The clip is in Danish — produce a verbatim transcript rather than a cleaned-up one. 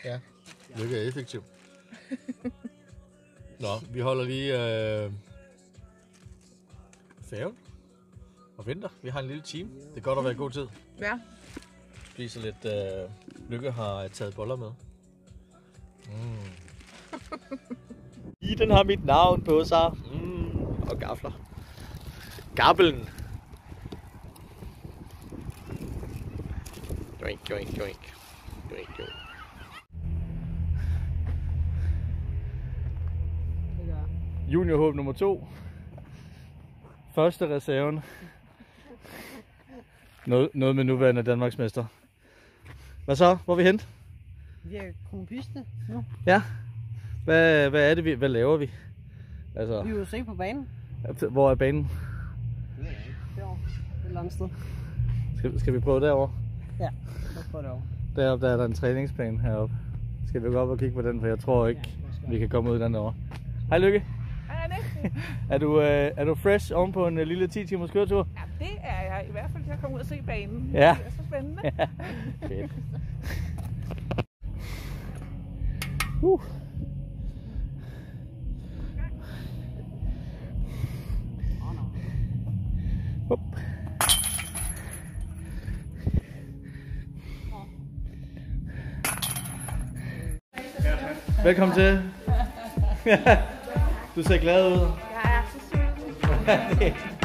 Ja, Lykke er effektiv. Nå, vi holder lige øh, færgen og venter. Vi har en lille time. Det er godt at være i god tid. Ja. Spiser lidt. Øh, Lykke har taget boller med. Mm. I den har mit navn på sig. Mm. Og gafler. Gabbelen. Joink, joink, joink. Joink, joink. Juniorhåb nummer to. Første reserven. Noget, noget med nuværende Danmarksmester. Hvad så? Hvor er vi hent? Vi er kompiste nu. Ja. Hvad, hvad er det, vi, hvad laver vi? Altså, Vi er jo se på banen. hvor er banen? Det ved jeg ikke. Derovre. Et eller andet sted. Skal, skal vi prøve derovre? Ja, lad os prøve derovre. Deroppe der er der en træningsplan heroppe. Skal vi gå op og kigge på den, for jeg tror ikke, Ja, vi kan komme ud den derovre. Hej Lykke. Hej Anne. Er du, øh, er du fresh oven på en uh, lille ti timers køretur? Ja, det er jeg. I hvert fald til at komme ud og se banen. Ja. Det er så spændende. Ja. Fedt. Uh. Hop. Velkommen til. Du ser glad ud. Jeg er så sulten.